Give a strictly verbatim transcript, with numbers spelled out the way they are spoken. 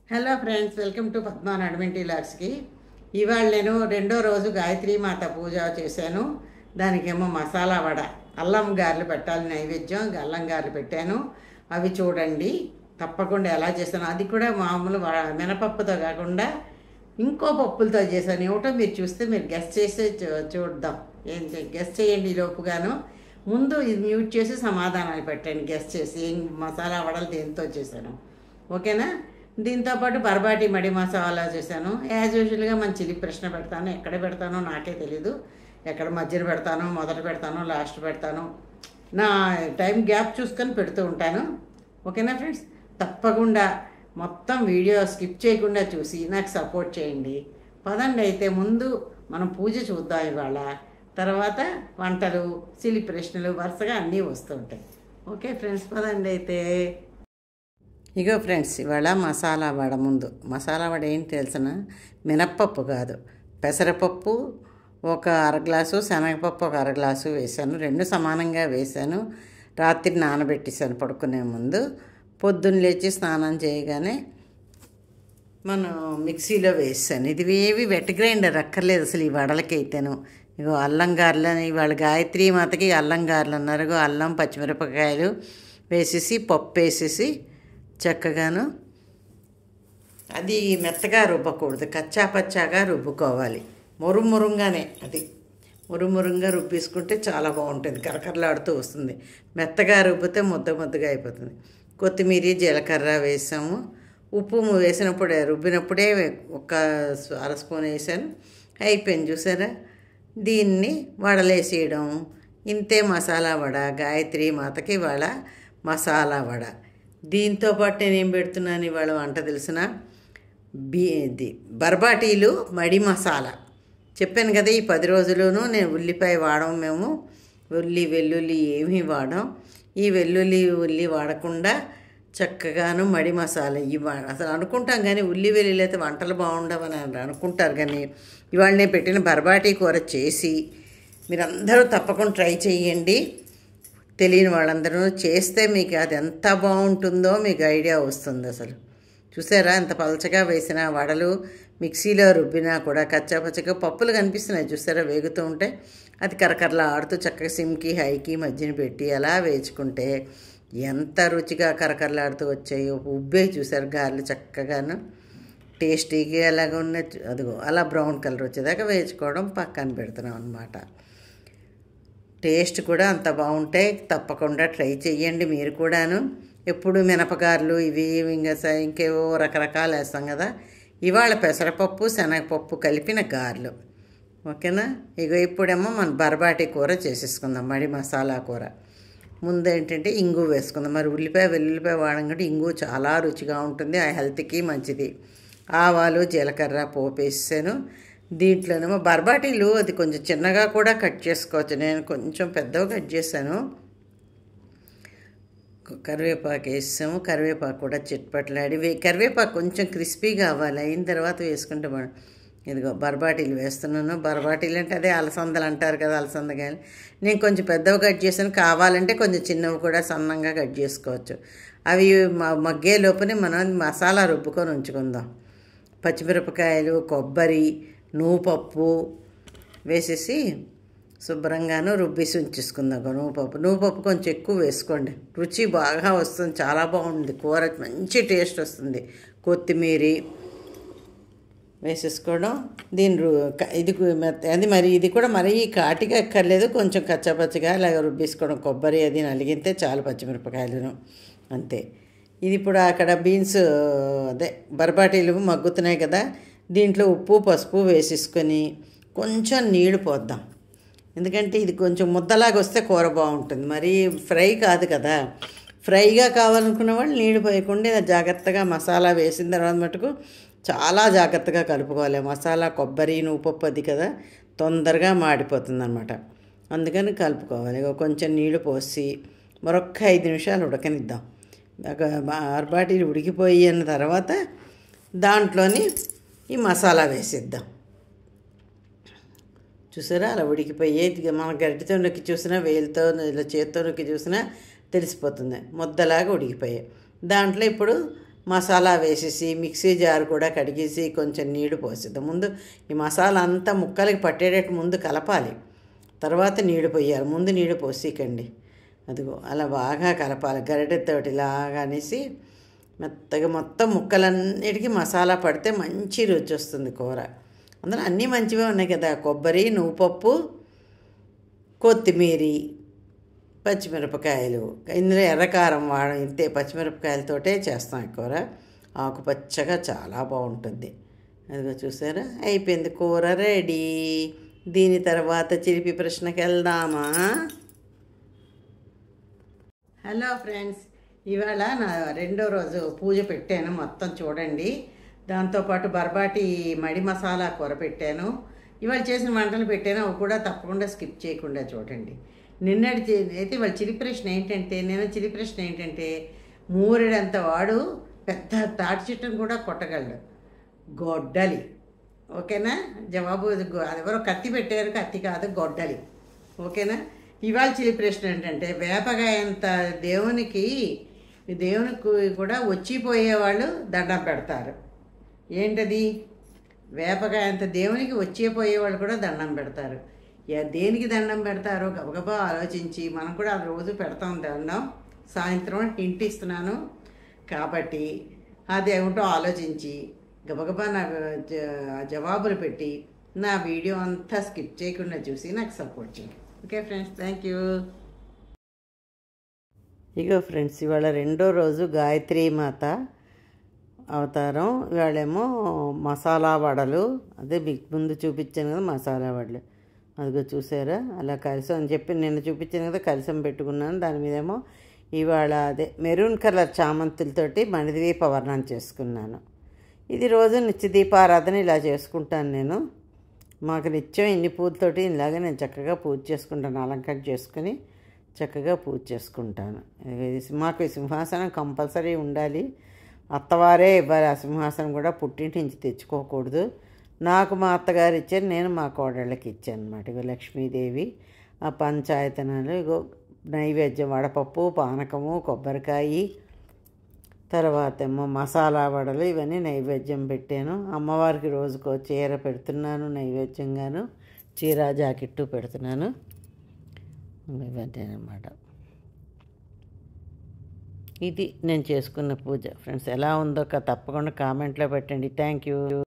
Hello friends, welcome to Padma Nadiminti లాక్స్కి. ఇవాళ నేను రెండో రోజు గాయత్రి మాత పూజ చేశాను. దానికేమో మసాలా వడ, అల్లం గారెలు పెట్టాలి నైవేద్యం. అల్లం గారెలు పెట్టాను, అవి చూడండి తప్పకుండా ఎలా చేశాను. అది కూడా మామూలు మినపప్పుతో కాకుండా ఇంకో పప్పులతో చేశాను. ఏమిటో మీరు చూస్తే మీరు గెస్ట్ చేసి చూద్దాం. ఏం గెస్ట్ చేయండి. ఈలోపుగాను ముందు ఇది మ్యూట్ చేసి సమాధానాలు పెట్టండి. గెస్ట్ చేసి ఏం మసాలా వడలు దేంతో చేశాను, ఓకేనా? దీంతోపాటు బర్బాటి మడి మసాలా చేశాను. యాజ్ యూజువల్గా మన చిలి ప్రశ్న పెడతాను. ఎక్కడ పెడతానో నాకే తెలీదు. ఎక్కడ మధ్యన పెడతానో, మొదట పెడతానో, లాస్ట్ పెడతాను. నా టైం గ్యాప్ చూసుకొని పెడుతూ ఉంటాను. ఓకేనా ఫ్రెండ్స్? తప్పకుండా మొత్తం వీడియో స్కిప్ చేయకుండా చూసి నాకు సపోర్ట్ చేయండి. పదండి అయితే ముందు మనం పూజ చూద్దాం ఇవాళ. తర్వాత వంటలు, సిలి ప్రశ్నలు వరుసగా అన్నీ వస్తూ ఉంటాయి. ఓకే ఫ్రెండ్స్, పదండి అయితే. ఇగో ఫ్రెండ్స్, ఇవాళ మసాలా వడ. ముందు మసాలా వడ ఏంటి తెలిసిన? మినప్పప్పు కాదు, పెసరపప్పు ఒక అర గ్లాసు, శనగపప్పు ఒక అర గ్లాసు వేసాను. రెండు సమానంగా వేసాను. రాత్రి నానబెట్టేసాను పడుకునే ముందు. పొద్దున్న లేచి స్నానం చేయగానే మనం మిక్సీలో వేసాను. ఇది ఏవి వెట్ గ్రైండర్ అక్కర్లేదు అసలు ఈ వడలకైతేను. ఇగో అల్లం గారెలు అని ఇవాళ గాయత్రి మాతకి అల్లం గారెలు అన్నారు. ఇగో అల్లం, పచ్చిమిరపకాయలు వేసేసి పప్పు వేసేసి చక్కగాను, అది మెత్తగా రుబ్బకూడదు, కచ్చా పచ్చాగా రుబ్బుకోవాలి. మురుమురుంగానే, అది మురుమురుంగా రుబ్బేసుకుంటే చాలా బాగుంటుంది, కరకరలాడుతూ వస్తుంది. మెత్తగా రుబ్బితే ముద్ద ముద్దగా అయిపోతుంది. కొత్తిమీర, జీలకర్ర వేసాము. ఉప్పు వేసినప్పుడే, రుబ్బినప్పుడే ఒక అర స్పూన్ వేసాను. అయిపోయింది. చూసారా? దీన్ని వడలేసేయడం. ఇంతే మసాలా వడ. గాయత్రి మాతకి ఇవాళ మసాలా వడ. దీంతో పాటు నేను ఏం పెడుతున్నాను ఇవాళ వంట తెలిసిన? బీ ఇది బర్బాటీలు మడి మసాలా. చెప్పాను కదా, ఈ పది రోజులును నేను ఉల్లిపాయ వాడం. మేము ఉల్లి వెల్లుల్లి ఏమీ వాడం. ఈ వెల్లుల్లి ఉల్లి వాడకుండా చక్కగాను మడి మసాలా ఇవి అసలు అనుకుంటాం కానీ ఉల్లి వెల్లుల్లి అయితే వంటలు బాగుండవని అనుకుంటారు. కానీ ఇవాళ నేను పెట్టిన బర్బాటీ కూర చేసి మీరందరూ తప్పకుండా ట్రై చేయండి. తెలియని వాళ్ళందరూ చేస్తే మీకు అది ఎంత బాగుంటుందో మీకు ఐడియా వస్తుంది. అసలు చూసారా? ఎంత పలచగా వేసిన వడలు, మిక్సీలో రుబ్బినా కూడా కచ్చా పచ్చగా పప్పులు కనిపిస్తున్నాయి. చూసారా? వేగుతూ ఉంటే అది కరకరలా ఆడుతూ చక్కగా సిమ్కి హైకి మధ్యన పెట్టి అలా వేచుకుంటే ఎంత రుచిగా కరకరలాడుతూ వచ్చాయో. ఉబ్బే చూసారు గారెలు చక్కగాను టేస్టీగా అలాగ ఉన్న. అదిగో అలా బ్రౌన్ కలర్ వచ్చేదాకా వేచుకోవడం పక్కన పెడుతున్నాం అన్నమాట. టేస్ట్ కూడా అంత బాగుంటాయి. తప్పకుండా ట్రై చేయండి మీరు కూడాను. ఎప్పుడు మినపగారెలు ఇవి ఇంకా ఇంకేవో రకరకాలు వేస్తాం కదా. ఇవాళ పెసరపప్పు, శనగపప్పు కలిపిన గారెలు. ఓకేనా? ఇక ఇప్పుడేమో మన బర్బాటీ కూర చేసేసుకుందాం, మడి మసాలా కూర. ముందు ఏంటంటే ఇంగు వేసుకుందాం. మరి ఉల్లిపాయ వెల్లుల్లిపాయ వాడడం కంటే ఇంగు చాలా రుచిగా ఉంటుంది, ఆ హెల్త్కి మంచిది. ఆవాలు, జీలకర్ర పోపు వేసాను. దీంట్లోనేమో బర్బాటీలు అది కొంచెం చిన్నగా కూడా కట్ చేసుకోవచ్చు. నేను కొంచెం పెద్దగా కట్ చేశాను. కరివేపాకు వేసాము. కరివేపాకు కూడా చిట్పట్లాడి వే కరివేపాకు కొంచెం క్రిస్పీగా అవ్వాలి. అయిన తర్వాత వేసుకుంటే బాగా. ఇదిగో బర్బాటీలు వేస్తున్నాను. బర్బాటీలు అంటే అదే అలసందలు అంటారు కదా, అలసందగాయలు. నేను కొంచెం పెద్దవి కట్ చేశాను. కావాలంటే కొంచెం చిన్నవి కూడా సన్నంగా కట్ చేసుకోవచ్చు. అవి మగ్గే లోపునే మనం మసాలా రుబ్బుకొని ఉంచుకుందాం. పచ్చిమిరపకాయలు, కొబ్బరి, నూపప్పు వేసేసి శుభ్రంగాను రుబ్బేసి ఉంచేసుకుందాం. నూపప్పు నూపప్పు కొంచెం ఎక్కువ వేసుకోండి, రుచి బాగా వస్తుంది. చాలా బాగుంది కూర, మంచి టేస్ట్ వస్తుంది. కొత్తిమీర వేసేసుకోవడం. దీని ఇది అది మరి ఇది కూడా మరీ కాటిగా ఎక్కర్లేదు, కొంచెం కచ్చాపచ్చగా ఇలాగ రుబ్బేసుకోవడం. కొబ్బరి అది నలిగితే చాలు, పచ్చిమిరపకాయలను అంతే. ఇది ఇప్పుడు అక్కడ బీన్స్ అదే బర్బాటీలు మగ్గుతున్నాయి కదా, దీంట్లో ఉప్పు పసుపు వేసేసుకొని కొంచెం నీళ్లు పోద్దాం. ఎందుకంటే ఇది కొంచెం ముద్దలాగా వస్తే కూర బాగుంటుంది. మరి ఫ్రై కాదు కదా. ఫ్రైగా కావాలనుకున్న వాళ్ళు నీళ్లు పోయకుండా జాగ్రత్తగా మసాలా వేసిన తర్వాత మటుకు చాలా జాగ్రత్తగా కలుపుకోవాలి. మసాలా కొబ్బరి నూపప్పు అది కదా, తొందరగా మాడిపోతుంది అన్నమాట. అందుకని కలుపుకోవాలి. కొంచెం నీళ్లు పోసి మరొక్క ఐదు నిమిషాలు ఉడకనిద్దాం. బర్బాటీలు ఉడికిపోయి అన్న తర్వాత దాంట్లోని ఈ మసాలా వేసిద్దాం. చూసారా? అలా ఉడికిపోయి మన గరిటెతో నొక్కి చూసినా, వేలుతో ఇలా చేతితో నొక్కి చూసినా తెలిసిపోతుంది. ముద్దలాగా ఉడికిపోయాయి. దాంట్లో ఇప్పుడు మసాలా వేసేసి మిక్సీ జార్ కూడా కడిగేసి కొంచెం నీళ్లు పోసేద్దాం. ముందు ఈ మసాలా అంతా ముక్కలకి పట్టేటట్టు ముందు కలపాలి, తర్వాత నీళ్లు పోయాలి. ముందు నీళ్లు పోసేకండి. అదిగో అలా బాగా కలపాలి గరిటెతోటి ఇలాగా అనేసి మెత్తగా మొత్తం ముక్కలన్నిటికీ మసాలా పడితే మంచి రుచి వస్తుంది కూర. అందులో అన్నీ మంచివే ఉన్నాయి కదా, కొబ్బరి, నువ్వుపప్పు, కొత్తిమీర, పచ్చిమిరపకాయలు. ఇందులో ఎర్రకారం వాడ ఇంతే, పచ్చిమిరపకాయలతోటే చేస్తాం ఈ కూర. ఆకుపచ్చగా చాలా బాగుంటుంది. అదిగో చూసారా, అయిపోయింది కూర రెడీ. దీని తర్వాత చిలిపి ప్రశ్నకి వెళ్దామా? హలో ఫ్రెండ్స్, ఇవాళ నా రెండో రోజు పూజ పెట్టాను, మొత్తం చూడండి. దాంతోపాటు బర్బాటి మడి మసాలా కూర పెట్టాను. ఇవాళ చేసిన వంటలు పెట్టాను, అవి కూడా తప్పకుండా స్కిప్ చేయకుండా చూడండి. నిన్నటి అయితే ఇవాళ చిలిపి ప్రశ్న ఏంటంటే, నిన్న చిలిపి ప్రశ్న ఏంటంటే, మూరెడంత వాడు పెద్ద తాటి చెట్టును కూడా కొట్టగలడు, గొడ్డలి. ఓకేనా? జవాబు ఎవరో కత్తి పెట్టారు, కత్తి కాదు, గొడ్డలి. ఓకేనా? ఇవాళ చిలిపి ప్రశ్న ఏంటంటే, వేపగాయంత దేవునికి దేవునికి కూడా వచ్చిపోయేవాళ్ళు దండం పెడతారు. ఏంటది? వేపగాయంత దేవునికి వచ్చిపోయేవాళ్ళు కూడా దండం పెడతారు. దేనికి దండం పెడతారో గబగబా ఆలోచించి, మనం కూడా ఆ రోజు పెడతాం దండం. సాయంత్రం హింట్ ఇస్తున్నాను కాబట్టి అదేమిటో ఆలోచించి గబగబా నా జవాబులు పెట్టి నా వీడియో అంతా స్కిప్ చేయకుండా చూసి నాకు సపోర్ట్ చేయండి. Okay friends, thank you. ఇగో ఫ్రెండ్స్, ఇవాళ రెండో రోజు గాయత్రీ మాత అవతారం. ఇవాళేమో మసాలా వడలు, అదే మీకు ముందు చూపించాను కదా మసాలా వడలు. అదిగో చూసారా, అలా కలిసం అని చెప్పి నిన్న చూపించాను కదా, కలిసం పెట్టుకున్నాను. దాని మీదేమో ఇవాళ అదే మెరూన్ కలర్ చామంతులతోటి మణిద్వీపవర్ణం చేసుకున్నాను. ఇది రోజు నిత్య దీపారాధన ఇలా చేసుకుంటాను నేను. మాకు నిత్యం ఇన్ని పూలతోటి ఇలాగే నేను చక్కగా పూజ చేసుకుంటాను, అలంకరణ చేసుకుని చక్కగా పూజ చేసుకుంటాను. మాకు ఈ సింహాసనం కంపల్సరీ ఉండాలి. అత్తవారే ఇవ్వాలి ఆ సింహాసనం, కూడా పుట్టింటి నుంచి తెచ్చుకోకూడదు. నాకు మా అత్తగారు ఇచ్చారు, నేను మా కోడళ్ళకి ఇచ్చాను అనమాట. ఇగో లక్ష్మీదేవి, ఆ పంచాయతనాలు, ఇగో నైవేద్యం వడపప్పు, పానకము, కొబ్బరికాయ, తర్వాత ఏమో మసాలా వడలు, ఇవన్నీ నైవేద్యం పెట్టాను. అమ్మవారికి రోజుకో చీర పెడుతున్నాను నైవేద్యంగాను, చీర జాకెట్టు పెడుతున్నాను. ఇవన్నీ అన్నమాట. ఇది నేను చేసుకున్న పూజ ఫ్రెండ్స్. ఎలా ఉందో తప్పకుండా కామెంట్లో పెట్టండి. Thank you.